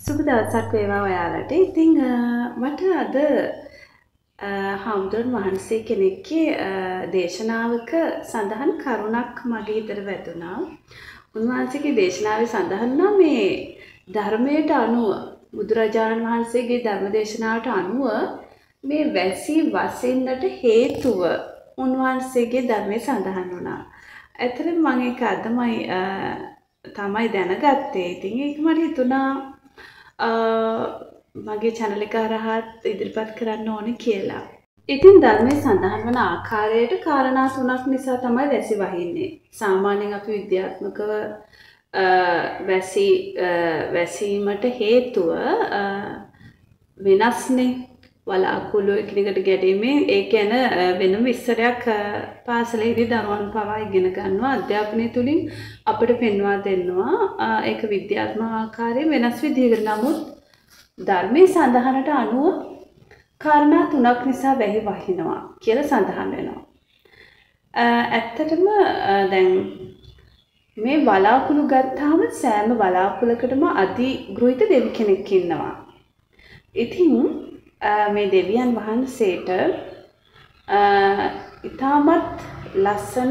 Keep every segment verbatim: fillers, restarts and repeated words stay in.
සුබ දවසක් වේවා ඔයාලට. ඉතින් මට අද හාමුදුරන් වහන්සේ කෙනෙක්ගේ දේශනාවක සඳහන් කරුණක් මගේ හිතට වැදුනා. උන්වහන්සේගේ දේශනාවේ සඳහන් නම් මේ ධර්මයට අනුව බුදුරජාණන් වහන්සේගේ ධර්ම දේශනාවට අනුව මේ වැසි වසින්නට හේතුව උන්වහන්සේගේ ධර්මයේ සඳහන් වුණා. ඇත්තටම මම ඒක අදමයි තමයි දැනගත්තේ. ඉතින් ඒක මට හිතුණා මගේ channel එක හරහාත් ඉදිරිපත් කරන්න ඕනේ කියලා. ඉතින් ධර්මයේ සඳහන් වන ආකාරයට කාරණා තුනක් නිසා තමයි වැසි වහින්නේ. සාමාන්‍යයෙන් අපි විද්‍යාත්මකව වැසි වැසීමට හේතුව වෙනස්නේ වලාකුළු එකිනෙකට ගැටීමෙන් ඒ කියන වෙනම විස්තරයක් පාසලේදී දරුවන් පවා ඉගෙන ගන්නවා. අධ්‍යාපනය තුලින් අපිට පෙන්වා දෙනවා ඒක විද්‍යාත්මක ආකාරයෙන් වෙනස් විදිහකට. නමුත් ධර්මයේ සඳහනට අනුව කාරණා තුනක් නිසා වැහි වහිනවා කියලා සඳහන් වෙනවා. ඇත්තටම දැන් මේ වලාකුළු ගත්තාම සෑම වලාකුළකටම අධිග්‍රහිත දෙවි කෙනෙක් ඉන්නවා. ඉතින් මේ දෙවියන් වහන්සේට ඉතාමත් ලස්සන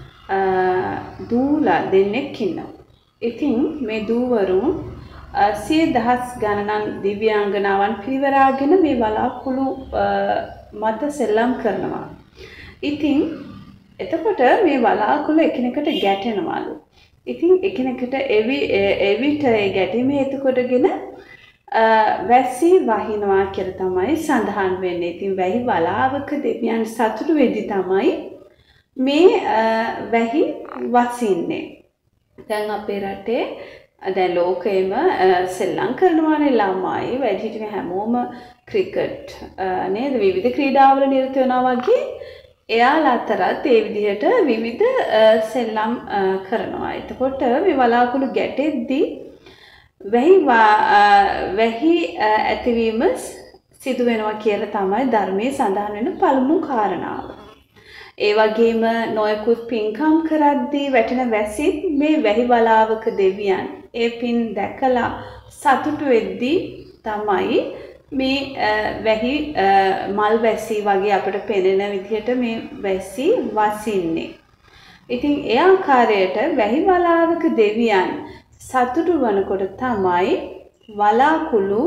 දූලා දෙන්නෙක් ඉන්නවා. ඉතින් මේ දූවරුන් සිය දහස් ගණනක් දිව්‍යාංගනාවන් පිරිවරාගෙන මේ වලාකුළු මත සෙල්ලම් කරනවා. ඉතින් එතකොට මේ වලාකුළු එකිනෙකට ගැටෙනවලු. ඉතින් එකිනෙකට එවි එවිට ඒ ගැටීම හේතු කොටගෙන වැසි වහිනවා කියලා තමයි සඳහන් වෙන්නේ. ඉතින් වැහි වලාවක දෙවියන් සතුටු වෙද්දි තමයි මේ වැහි වසින්නේ. දැන් අපේ රටේ දැන් ලෝකෙම සෙල්ලම් කරනවානේ ළමයි වැඩිහිටියෝ හැමෝම ක්‍රිකට් නේද විවිධ ක්‍රීඩාවල නිරත වෙනවා වගේ එයාලා අතරත් ඒ විදිහට විවිධ සෙල්ලම් කරනවා. එතකොට මේ වලාකුළු ගැටෙද්දී වැහි වැහි ඇතිවීම සිදු වෙනවා කියලා තමයි ධර්මයේ සඳහන් වෙන පළමු කාරණාව. ඒ වගේම නොයෙකුත් පින්කම් කරද්දී වැටෙන වැසිත් මේ වැහි වලාවක දෙවියන් ඒ පින් දැකලා සතුටු වෙද්දී තමයි මේ වැහි මල් වැසි වගේ අපිට පෙනෙන විදිහට මේ වැසි වසින්නේ. ඉතින් ඒ ආකාරයට වැහි වලාවක දෙවියන් සතුටු වනකොට තමයි වලාකුළු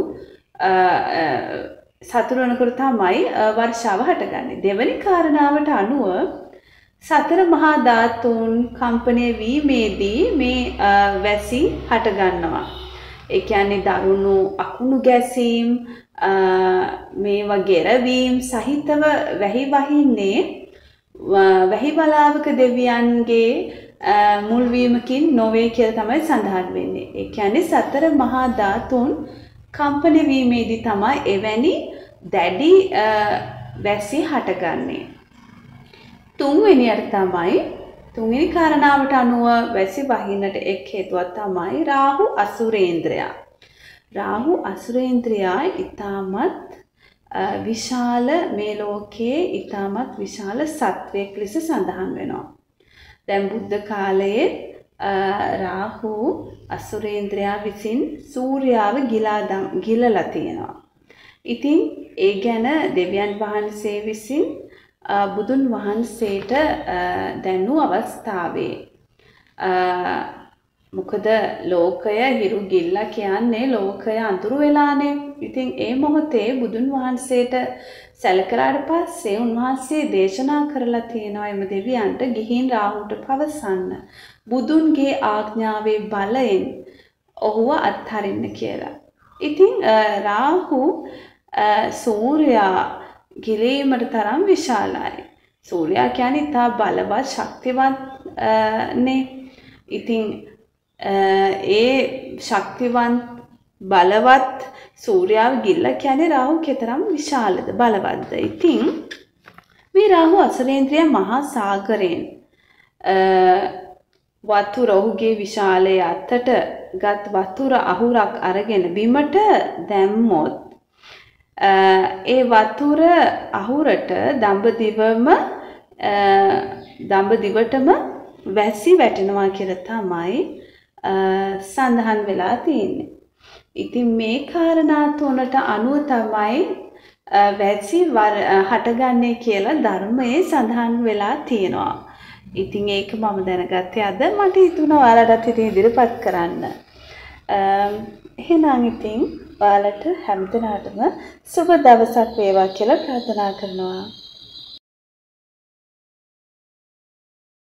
සතුටු වනකොට තමයි වර්ෂාව හටගන්නේ. දෙවැනි කාරණාවට අනුව සතර මහා ධාතුන් කම්පණය වීමේදී මේ වැසි හටගන්නවා. ඒ කියන්නේ දරුණු අකුණු ගැසීම් මේ වගේ රැවීම් සහිතව වැහි වහින්නේ වැහි වලාවක දෙවියන්ගේ මුල් වීමකින් නොවේ කියලා තමයි සඳහන් වෙන්නේ. ඒ කියන්නේ සතර මහා ධාතුන් කම්පන වීමේදී තමයි එවැනි දැඩි වැසි හටගන්නේ. තුන්වෙනියට තමයි තුන්වෙනි කාරණාවට අනුව වැසි වහින්නට එක් හේතුවක් තමයි රාහු අසුරේන්ද්‍රයා. රාහු අසුරේන්ද්‍රයා ඊටමත් විශාල මේ ලෝකයේ ඊටමත් විශාල සත්වයක් ලෙස සඳහන් වෙනවා. දැන් බුද්ධ කාලයේ රාහු අසුරේන්ද්‍රයා විසින් සූර්යාව ගිලා ගිලලා තියෙනවා. ඉතින් ඒ ගැන දෙවියන් වහන්සේ විසින් බුදුන් වහන්සේට දැනු අවස්ථාවේ මොකද ලෝකය හිරු ගිල්ලා කියන්නේ ලෝකය අඳුරු වෙලානේ. ඉතින් ඒ මොහොතේ බුදුන් වහන්සේට සැලකලාට පස්සේ උන්වහන්සේ දේශනා කරලා තියෙනවා එම දෙවියන්ට ගිහින් රාහුට පවසන්න බුදුන්ගේ ආඥාවේ බලයෙන් ඔහුව අත්හරින්න කියලා. ඉතින් රාහු සූර්යා ගිලීමට තරම් විශාලයි. සූර්යා කියන්නේ ඉතා බලවත් ශක්තිවත් නේ. ඉතින් ඒ ශක්තිවන්ත බලවත් සූර්යාව ගිල්ලා කියන්නේ රාහු කෙතරම් විශාලද බලවත්ද. ඉතින් මේ රාහු අසුරේන්ද්‍රයා මහා සාගරයෙන් වතුර ඔහුගේ විශාලයේ අතට ගත් වතුර අහුරක් අරගෙන බිමට දැම්මොත් ඒ වතුර අහුරට දඹදිවම දඹදිවටම වැසි වැටෙනවා කියලා තමයි සඳහන් වෙලා තියෙන්නේ. ඉතින් මේ කාරණා තුනට අනුව තමයි වැසි හටගන්නේ කියලා ධර්මයේ සඳහන් වෙලා තියෙනවා. ඉතින් ඒක මම දැනගත්තේ අද මට හිතුණා ඔයාලටත් ඉතින් ඉදිරිපත් කරන්න. එහෙනම් ඉතින් ඔයාලට හැමදෙනාටම සුබ දවසක් වේවා කියලා ප්‍රාර්ථනා කරනවා.